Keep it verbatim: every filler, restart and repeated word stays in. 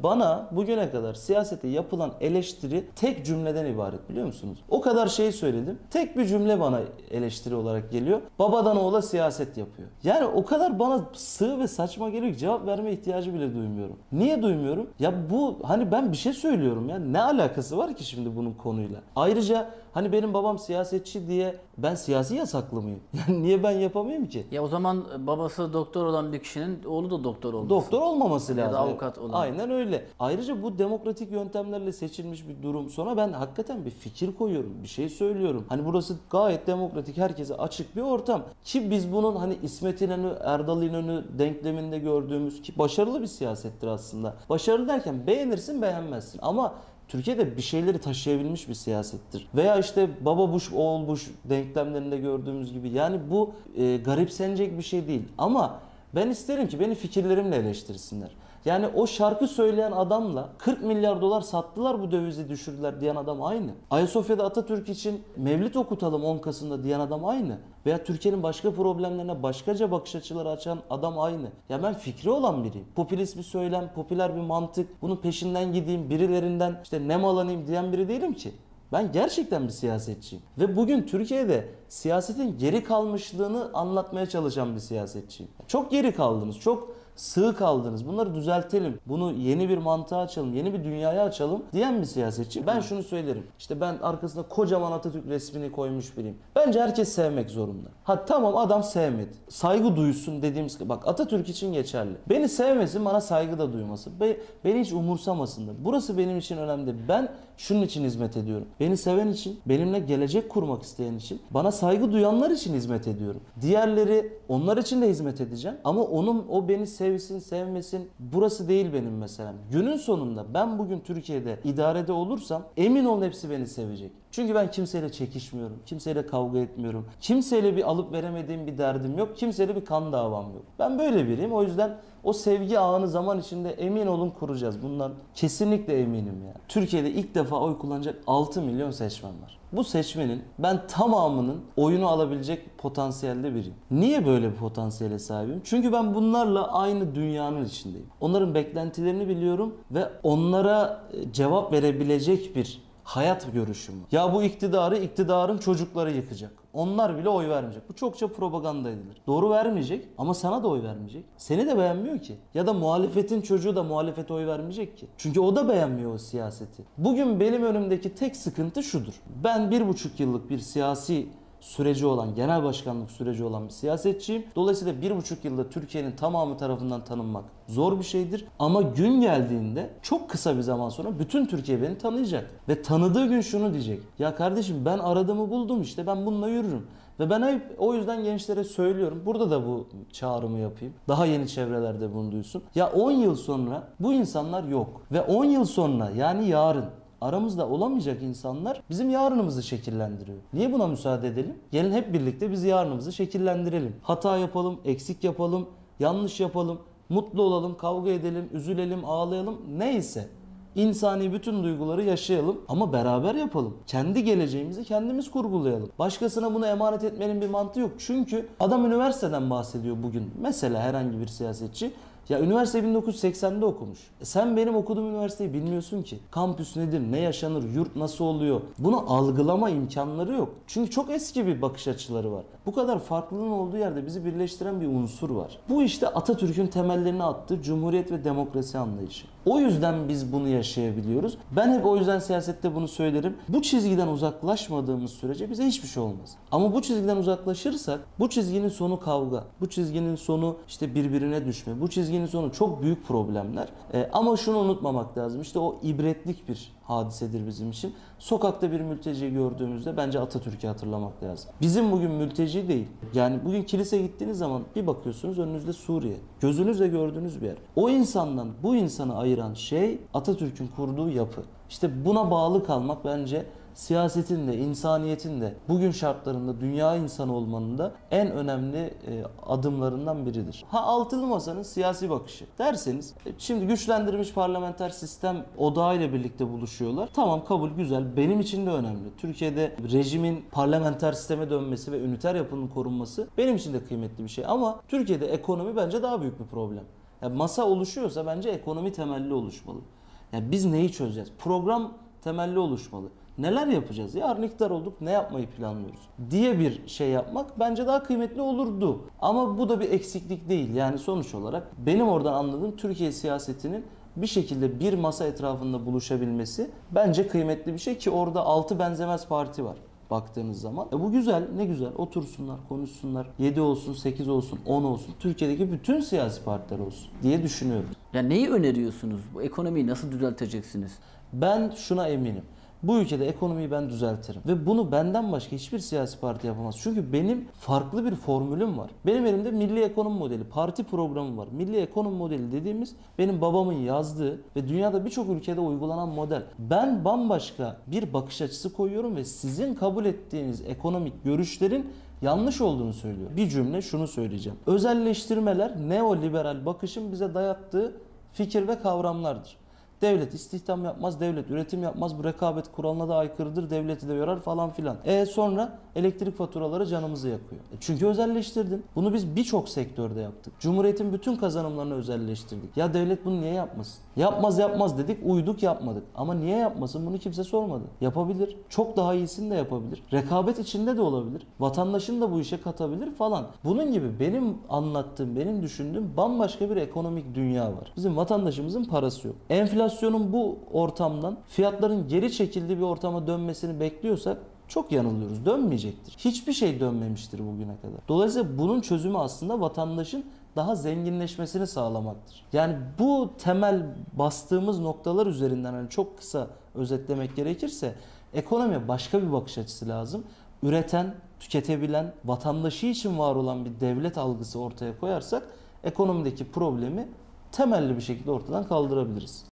bana bugüne kadar siyasete yapılan eleştiri tek cümleden ibaret, biliyor musunuz? O kadar şey söyledim. Tek bir cümle bana eleştiri olarak geliyor. Babadan oğula siyaset yapıyor. Yani o kadar bana sığ ve saçma geliyor ki cevap verme ihtiyacı bile duymuyorum. Niye duymuyorum? Ya bu hani ben bir şey söylüyorum ya. Ne alakası var ki şimdi bunun konuyla? Ayrıca hani benim babam siyasetçi diye ben siyasi yasaklı mıyım? Yani niye ben yapamayayım ki? Ya o zaman babası doktor olan bir kişinin oğlu da doktor olması. Doktor olmaması lazım. Ya da avukat olan. Aynen öyle. Ayrıca bu demokratik yöntemlerle seçilmiş bir durum. Sonra ben hakikaten bir fikir koyuyorum. Bir şey söylüyorum. Hani burası gayet demokratik, herkese açık bir ortam. Ki biz bunun hani İsmet İnönü, Erdal İnönü denkleminde gördüğümüz ki başarılı bir siyasettir aslında. Başarılı derken beğenirsin beğenmezsin. Ama Türkiye'de bir şeyleri taşıyabilmiş bir siyasettir. Veya işte baba Bush, oğul Bush denklemlerinde gördüğümüz gibi. Yani bu e, garipsenecek bir şey değil. Ama ben isterim ki beni fikirlerimle eleştirsinler. Yani o şarkı söyleyen adamla kırk milyar dolar sattılar bu dövizi düşürdüler diyen adam aynı. Ayasofya'da Atatürk için mevlid okutalım on Kasım'da diyen adam aynı. Veya Türkiye'nin başka problemlerine başkaca bakış açıları açan adam aynı. Ya ben fikri olan biriyim. Popülist bir söylem, popüler bir mantık, bunun peşinden gideyim, birilerinden işte nemalanayım diyen biri değilim ki. Ben gerçekten bir siyasetçiyim. Ve bugün Türkiye'de siyasetin geri kalmışlığını anlatmaya çalışan bir siyasetçiyim. Çok geri kaldınız, çok sığ kaldınız. Bunları düzeltelim. Bunu yeni bir mantığa açalım, yeni bir dünyaya açalım diyen bir siyasetçi. Ben şunu söylerim. İşte ben arkasında kocaman Atatürk resmini koymuş biriyim. Bence herkes sevmek zorunda. Ha tamam, adam sevmedi. Saygı duysun dediğimiz, bak Atatürk için geçerli. Beni sevmesin, bana saygı da duymasın. Be, beni hiç umursamasın da. Burası benim için önemli değil. Ben şunun için hizmet ediyorum. Beni seven için, benimle gelecek kurmak isteyen için, bana saygı duyanlar için hizmet ediyorum. Diğerleri, onlar için de hizmet edeceğim. Ama onun, o beni sevsin, sevmesin, burası değil benim meselem. Günün sonunda ben bugün Türkiye'de idarede olursam emin olun hepsi beni sevecek. Çünkü ben kimseyle çekişmiyorum, kimseyle kavga etmiyorum, kimseyle bir alıp veremediğim bir derdim yok, kimseyle bir kan davam yok. Ben böyle biriyim. O yüzden o sevgi ağını zaman içinde emin olun kuracağız. Bundan kesinlikle eminim ya. Türkiye'de ilk defa oy kullanacak altı milyon seçmen var. Bu seçmenin ben tamamının oyunu alabilecek potansiyelde biriyim. Niye böyle bir potansiyele sahibim? Çünkü ben bunlarla aynı dünyanın içindeyim. Onların beklentilerini biliyorum ve onlara cevap verebilecek bir hayat görüşüm var. Ya bu iktidarı iktidarın çocukları yıkacak. Onlar bile oy vermeyecek. Bu çokça propaganda edilir. Doğru, vermeyecek ama sana da oy vermeyecek. Seni de beğenmiyor ki. Ya da muhalefetin çocuğu da muhalefete oy vermeyecek ki. Çünkü o da beğenmiyor o siyaseti. Bugün benim önümdeki tek sıkıntı şudur. Ben bir buçuk yıllık bir siyasi süreci olan, genel başkanlık süreci olan bir siyasetçiyim. Dolayısıyla bir buçuk yılda Türkiye'nin tamamı tarafından tanınmak zor bir şeydir. Ama gün geldiğinde çok kısa bir zaman sonra bütün Türkiye beni tanıyacak. Ve tanıdığı gün şunu diyecek. Ya kardeşim, ben aradığımı buldum, işte ben bununla yürürüm. Ve ben hep o yüzden gençlere söylüyorum. Burada da bu çağrımı yapayım. Daha yeni çevrelerde bunu duysun. Ya on yıl sonra bu insanlar yok. Ve on yıl sonra, yani yarın aramızda olamayacak insanlar bizim yarınımızı şekillendiriyor. Niye buna müsaade edelim? Gelin hep birlikte biz yarınımızı şekillendirelim. Hata yapalım, eksik yapalım, yanlış yapalım, mutlu olalım, kavga edelim, üzülelim, ağlayalım, neyse. İnsani bütün duyguları yaşayalım ama beraber yapalım. Kendi geleceğimizi kendimiz kurgulayalım. Başkasına bunu emanet etmenin bir mantığı yok. Çünkü adam üniversiteden bahsediyor bugün. Mesela herhangi bir siyasetçi. Ya üniversite bin dokuz yüz seksende okumuş. E sen benim okuduğum üniversiteyi bilmiyorsun ki. Kampüs nedir, ne yaşanır, yurt nasıl oluyor? Bunu algılama imkanları yok. Çünkü çok eski bir bakış açıları var. Bu kadar farklılığın olduğu yerde bizi birleştiren bir unsur var. Bu işte Atatürk'ün temellerini attığı cumhuriyet ve demokrasi anlayışı. O yüzden biz bunu yaşayabiliyoruz. Ben hep o yüzden siyasette bunu söylerim. Bu çizgiden uzaklaşmadığımız sürece bize hiçbir şey olmaz. Ama bu çizgiden uzaklaşırsak bu çizginin sonu kavga. Bu çizginin sonu işte birbirine düşme. Bu çizginin sonu çok büyük problemler. Ee, ama şunu unutmamak lazım. İşte o ibretlik bir hadisedir bizim için. Sokakta bir mülteci gördüğümüzde bence Atatürk'ü hatırlamak lazım. Bizim bugün mülteci değil. Yani bugün kilise gittiğiniz zaman bir bakıyorsunuz önünüzde Suriye. Gözünüzle gördüğünüz bir yer. O insandan bu insanı ayıran şey Atatürk'ün kurduğu yapı. İşte buna bağlı kalmak bence siyasetin de, insaniyetin de bugün şartlarında dünya insanı olmanın da en önemli e, adımlarından biridir. Ha, altılı masanın siyasi bakışı derseniz, e, şimdi güçlendirilmiş parlamenter sistem odağıyla birlikte buluşuyorlar. Tamam, kabul, güzel. Benim için de önemli. Türkiye'de rejimin parlamenter sisteme dönmesi ve üniter yapının korunması benim için de kıymetli bir şey. Ama Türkiye'de ekonomi bence daha büyük bir problem. Yani masa oluşuyorsa bence ekonomi temelli oluşmalı. Yani biz neyi çözeceğiz? Program temelli oluşmalı. Neler yapacağız? Yarın iktidar olduk, ne yapmayı planlıyoruz diye bir şey yapmak bence daha kıymetli olurdu. Ama bu da bir eksiklik değil. Yani sonuç olarak benim oradan anladığım Türkiye siyasetinin bir şekilde bir masa etrafında buluşabilmesi bence kıymetli bir şey ki orada altı benzemez parti var baktığınız zaman. E bu güzel, ne güzel. Otursunlar, konuşsunlar. yedi olsun, sekiz olsun, on olsun. Türkiye'deki bütün siyasi partiler olsun diye düşünüyorum. Ya neyi öneriyorsunuz? Bu ekonomiyi nasıl düzelteceksiniz? Ben şuna eminim. Bu ülkede ekonomiyi ben düzeltirim. Ve bunu benden başka hiçbir siyasi parti yapamaz. Çünkü benim farklı bir formülüm var. Benim elimde milli ekonomi modeli, parti programı var. Milli ekonomi modeli dediğimiz benim babamın yazdığı ve dünyada birçok ülkede uygulanan model. Ben bambaşka bir bakış açısı koyuyorum ve sizin kabul ettiğiniz ekonomik görüşlerin yanlış olduğunu söylüyor. Bir cümle şunu söyleyeceğim. Özelleştirmeler neoliberal bakışın bize dayattığı fikir ve kavramlardır. Devlet istihdam yapmaz, devlet üretim yapmaz, bu rekabet kuralına da aykırıdır, devleti de yorar falan filan. E sonra elektrik faturaları canımızı yakıyor. E çünkü özelleştirdin. Bunu biz birçok sektörde yaptık. Cumhuriyetin bütün kazanımlarını özelleştirdik. Ya devlet bunu niye yapmasın? Yapmaz yapmaz dedik, uyduk yapmadık. Ama niye yapmasın bunu kimse sormadı. Yapabilir. Çok daha iyisini de yapabilir. Rekabet içinde de olabilir. Vatandaşın da bu işe katabilir falan. Bunun gibi benim anlattığım, benim düşündüğüm bambaşka bir ekonomik dünya var. Bizim vatandaşımızın parası yok. Enflasyonun bu ortamdan fiyatların geri çekildiği bir ortama dönmesini bekliyorsak çok yanılıyoruz. Dönmeyecektir. Hiçbir şey dönmemiştir bugüne kadar. Dolayısıyla bunun çözümü aslında vatandaşın daha zenginleşmesini sağlamaktır. Yani bu temel bastığımız noktalar üzerinden hani çok kısa özetlemek gerekirse ekonomiye başka bir bakış açısı lazım. Üreten, tüketebilen, vatandaşı için var olan bir devlet algısı ortaya koyarsak ekonomideki problemi temelli bir şekilde ortadan kaldırabiliriz.